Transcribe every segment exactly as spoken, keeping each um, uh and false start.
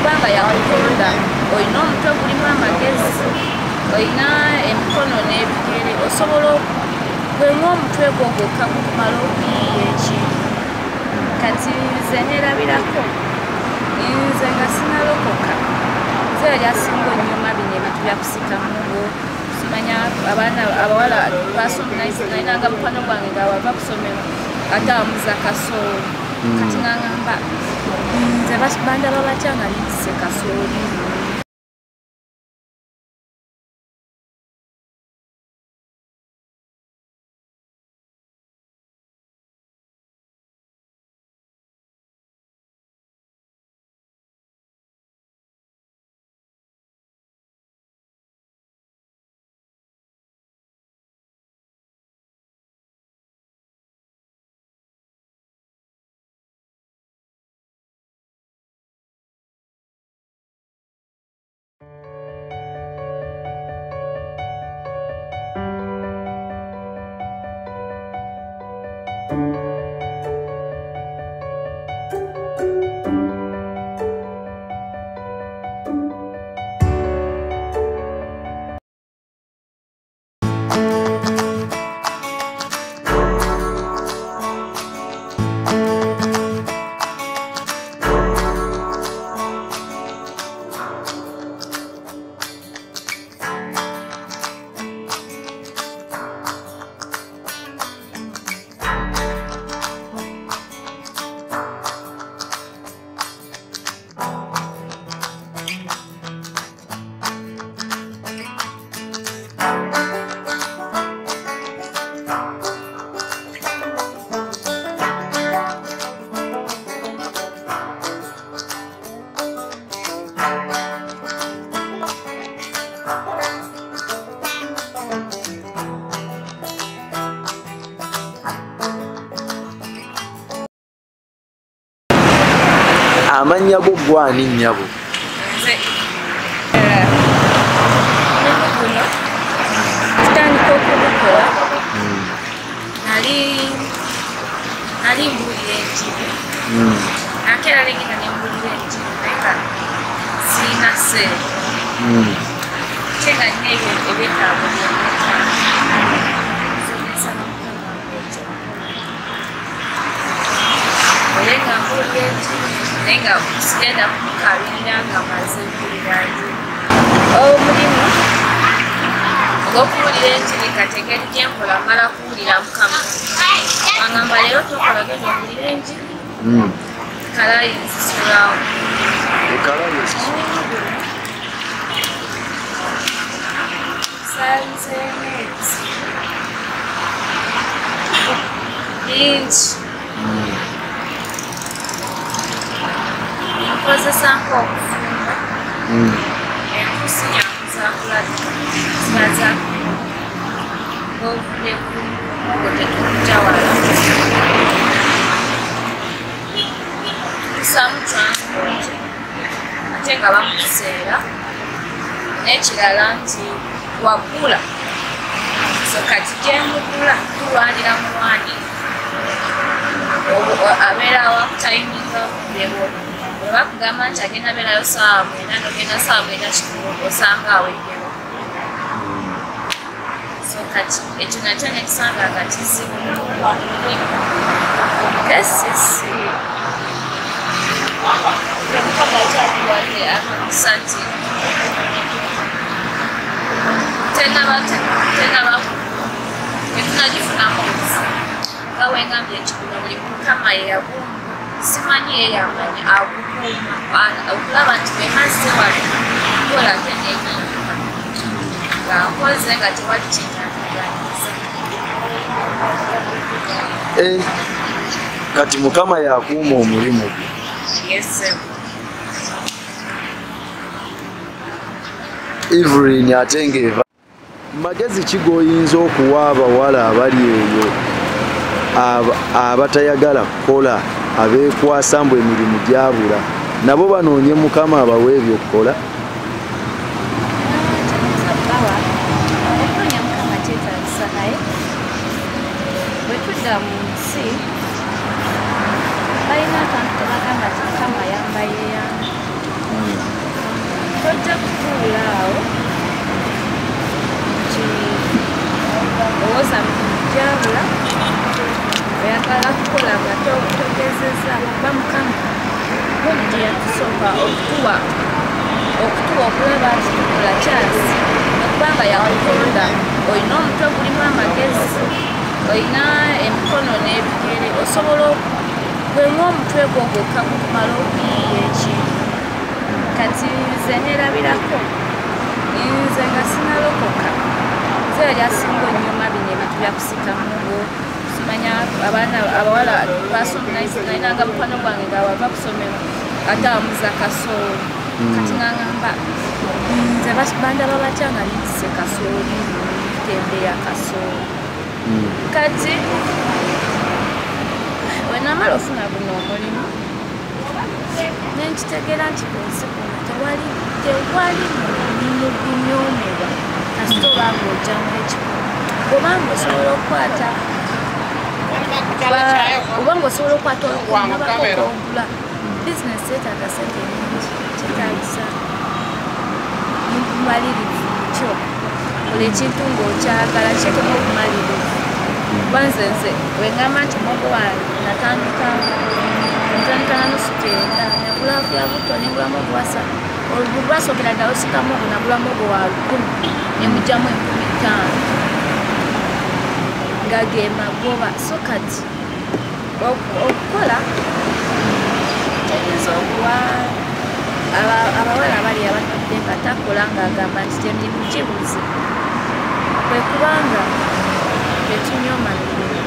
kubanga yakutonda olina omutwe gulimu amagezi olina emikono n'ebigere osobola gwe ng'omutwe gwo gwokka gukumala okuyiiya ekintu kati nze neerabirako nze nga sinalokoka nze yali asinga onnyuma bino ebintu byakusikamugo simanya abaana abawala basominalinanga mukwano gwange nga bava kusomero ate amuza kasooli kati ngangamba nze bandaba batya nga nitise kasooli Amanya go gwani nyabo nze kuno tutandika okubukola nali nali mbulira enjiri ate era lengenda nembulira enjiri naye sirina ssere ate nga nina ebyo ebyetaago naye nga mbulira enjiri naye nga sigenda kumukalirira nga maze mpulira enjiri omulimu ogw'okuwulira enjiri kategeri gyenkola mala kuwulira Mukama angamba leero tokola genda owulira enjiri kalayi nzisulawo sanzeneeti bingi nkozesa nk'okufumba enkusi yankuzakulala zibaza ng'ovuddeku otetukujawala tusaamu transport ate nga bamukiseera n'ekirala nti wagula so kati gyemugula tulwanira mulwanire abeera wakutayiminga bebo bakugamba nti agenda beerayo saawa mwenda nogenda saawa mwenda kikulu osanga aweddewo so kati ekyo nakyo nekisanga nga kizibu kesisi Mukama akyatuwadde akakusa nti tenaba tenaba tetunagifunamu nga wengambye ekikuno buli Mukama yeyaguma simanyi yeyamanya akukuuma okulaba nti wemaze wali kola tenenyinga nga nkoze nga tewali kyenyandiganiza kati Mukama yakuuma omulimu gwe Evelyn ate ng'eva magezi ki g'oyinza okuwa abawala abali eyo abatayagala kukola abeekwasa mbu emirimu gyabula nabo banoonye Mukama abawe ebyokukola bwetudda mu nsi balina akantu tebagamba ti Mukama ayamba yeeyamba tulaga togezeza kuba mukama buli gye yatusooka okutuwa okutuwa okulaba nti tukola kyasi okubanga yakutonda olina omutwe gulimu amagezi olina emikono n'ebigere osobola bwenga omutwe gwo gwokka gukumala okuyiiya ekintu kati nze neerabirako nze nga sinalokoka nze yali asinga onnyuma bino ebintu byakusikamugo simanya abaana abawala nalinanga mukwano gwange nga wava kusomero ate amuza kasooli kati ngangamba nze bandaba batya nga nitise kasooli tembe ya kasooli kati wenamala ofuna guno omulimu nenkitegeera nti kunsi kuno tewali tewali mugunyomerwa kasita obanga ojjamu ekikulu obanga osobola okukwata obanga osobola okukwata olukugula bizinesi yeetaaga sente nyingi kyetaagisa bumalirivu kyo buli ekintu ng'okyagala kyetema obumalirivu banze nze wengamba nti mugo wange natandika natandika nanusu kyenda nagula ya buto nengulamu ogwasatu olwo lwasookera ddala osikamu ogwo nagulamu ogwo wa lukumi nemugyamu enkumi ttaano nga ge magoba so kati okukola teyinza okuwa abawala abali abatudde nga takola ng'agamba nti temirimu gibuze kwe kubanga tetunyoma mirimu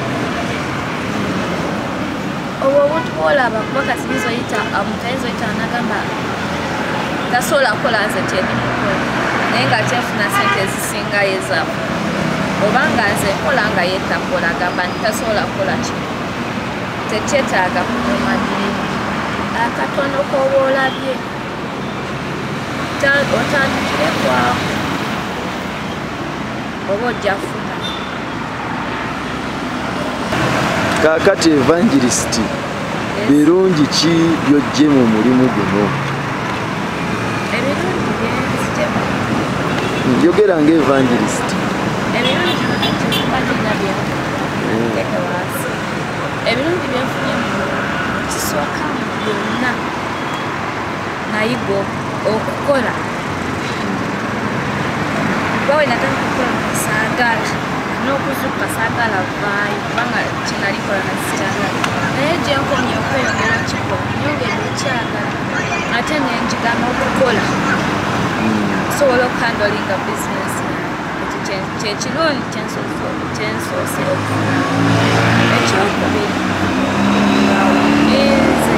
obwo obuntu bwolaba kuba kati nizoyita mutayinzoyita nagamba tasobola kukola nze tyendimukola naye nga tyenfuna sente ezisingayo ezamu obanga nze nkola nga yetakola agamba nti tasobola kukola kino tekyetaaga kunyoma mirimu akatono k'oba olabye otandikire kwawo oba ojja funa kaakati evangelisiti birungi ki by'ojje mu mulimu guno? ebirungi byenzijemu njogera nga evangelisiti ebirungi bagenda byenteeka wansi ebirungi byenfunye kisooka mu byonna nayigo okukola bawe nataka kukola mukasaagala n'okuzuuka saagala vaayo kubanga kyenalikola nasikyagala naye gyenkomye okweyongera kikola nyongera okyagala ate nenjigana okukola osobola okuhandolinga bizinesi kyekirungi kyensoose okufuna ekyokubiri nze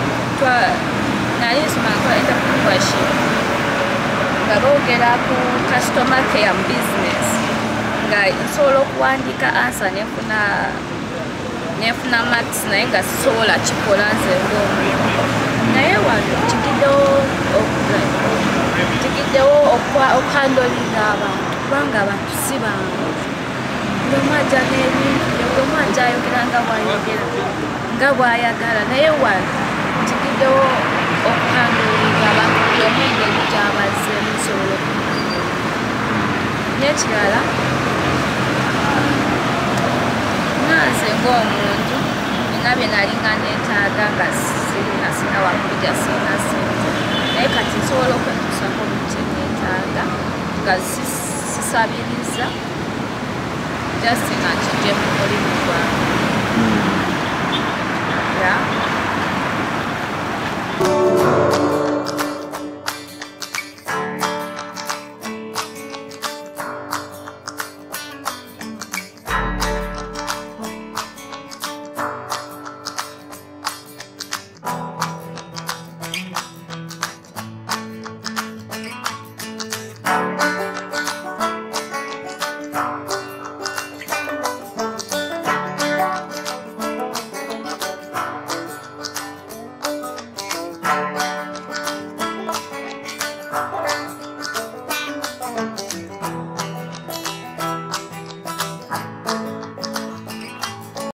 nali nsoma nkola entrepreneurship nga boogera ku customer care mu business nga nsobola okuwandiika ansa nefuna nefuna max naye nga sisobola kikola nze ng'omuntu naye wano kigiddewo kigiddewo okuhandolinga abantu kubanga abantu si bangu buli omu ajja n'ebintu buli omu ajja ayogera nga bwayogera nga bwayagala naye wano kigiddewo okuhandolinga abantu buli omu engeri gy'abazeemu nsobola okuhandolinga n'ekirala nanze ng'omuntu nina bye nalinga neetaaga nga sirina sina wakulija sirina sente naye kati nsobola okwetuusako mu kye neetaaga nga sisabiriza just nga kijje mu mulimu gwange